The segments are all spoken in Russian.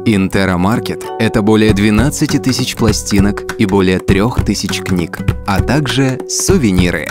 Интера Маркет – это более 12 тысяч пластинок и более 3000 книг, а также сувениры.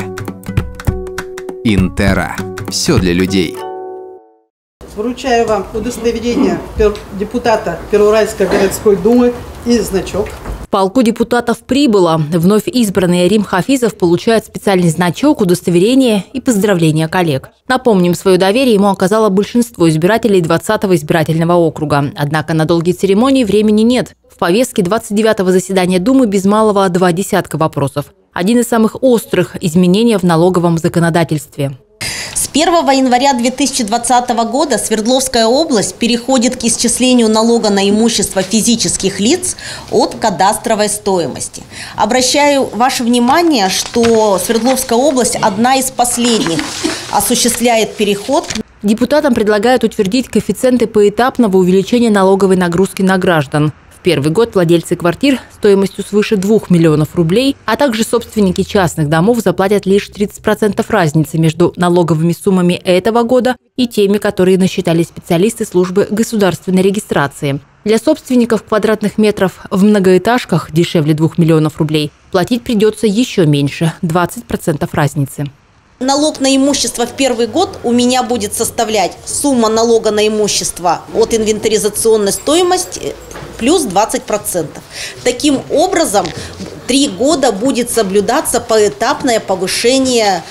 Интера – все для людей. Вручаю вам удостоверение депутата Первоуральской городской думы и значок. В полку депутатов прибыло. Вновь избранный Рим Хафизов получает специальный значок, удостоверение и поздравления коллег. Напомним, свое доверие ему оказало большинство избирателей 20-го избирательного округа. Однако на долгие церемонии времени нет. В повестке 29-го заседания Думы без малого 2 десятка вопросов. Один из самых острых – изменения в налоговом законодательстве. С 1 января 2020 года Свердловская область переходит к исчислению налога на имущество физических лиц от кадастровой стоимости. Обращаю ваше внимание, что Свердловская область одна из последних осуществляет переход. Депутатам предлагают утвердить коэффициенты поэтапного увеличения налоговой нагрузки на граждан. В первый год владельцы квартир стоимостью свыше 2 миллионов рублей, а также собственники частных домов заплатят лишь 30% разницы между налоговыми суммами этого года и теми, которые насчитали специалисты службы государственной регистрации. Для собственников квадратных метров в многоэтажках дешевле 2 миллионов рублей платить придется еще меньше – 20% разницы. Налог на имущество в первый год у меня будет составлять сумма налога на имущество от инвентаризационной стоимости плюс 20%. Таким образом, 3 года будет соблюдаться поэтапное повышение,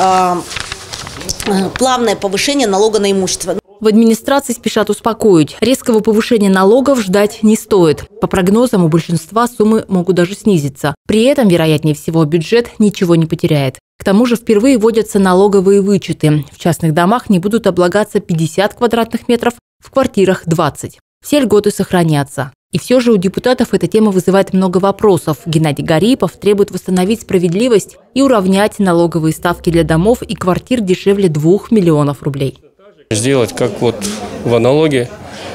плавное повышение налога на имущество. В администрации спешат успокоить. Резкого повышения налогов ждать не стоит. По прогнозам, у большинства суммы могут даже снизиться. При этом, вероятнее всего, бюджет ничего не потеряет. К тому же впервые вводятся налоговые вычеты. В частных домах не будут облагаться 50 квадратных метров, в квартирах – 20. Все льготы сохранятся. И все же у депутатов эта тема вызывает много вопросов. Геннадий Гарипов требует восстановить справедливость и уравнять налоговые ставки для домов и квартир дешевле 2 миллионов рублей. Сделать как вот в аналогии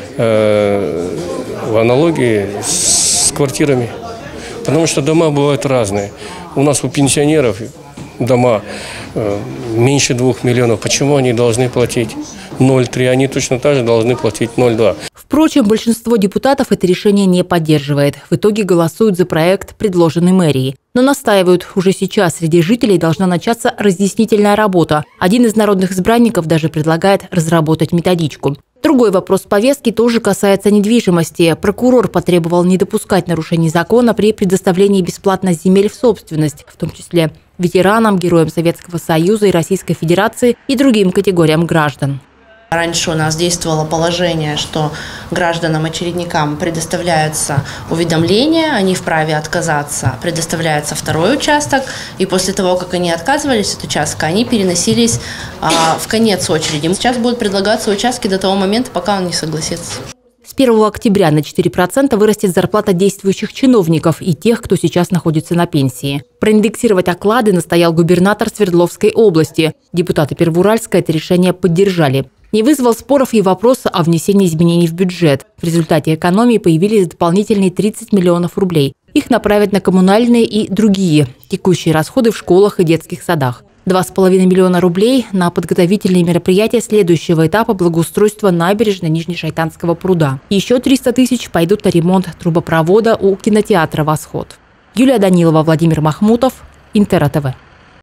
с квартирами. Потому что дома бывают разные. У нас у пенсионеров дома меньше 2 миллионов. Почему они должны платить 0,3? Они точно так же должны платить 0,2. Впрочем, большинство депутатов это решение не поддерживает. В итоге голосуют за проект, предложенный мэрией. Но настаивают, уже сейчас среди жителей должна начаться разъяснительная работа. Один из народных избранников даже предлагает разработать методичку. Другой вопрос повестки тоже касается недвижимости. Прокурор потребовал не допускать нарушений закона при предоставлении бесплатно земель в собственность, в том числе ветеранам, героям Советского Союза и Российской Федерации и другим категориям граждан. Раньше у нас действовало положение, что гражданам-очередникам предоставляются уведомления, они вправе отказаться, предоставляется второй участок, и после того, как они отказывались от участка, они переносились в конец очереди. Сейчас будут предлагаться участки до того момента, пока он не согласится. С 1 октября на 4% вырастет зарплата действующих чиновников и тех, кто сейчас находится на пенсии. Проиндексировать оклады настоял губернатор Свердловской области. Депутаты Первоуральска это решение поддержали. Не вызвал споров и вопроса о внесении изменений в бюджет. В результате экономии появились дополнительные 30 миллионов рублей. Их направят на коммунальные и другие текущие расходы в школах и детских садах. 2,5 миллиона рублей на подготовительные мероприятия следующего этапа благоустройства набережной Нижнешайтанского пруда. Еще 300 тысяч пойдут на ремонт трубопровода у кинотеатра «Восход». Юлия Данилова, Владимир Махмутов, Интера ТВ.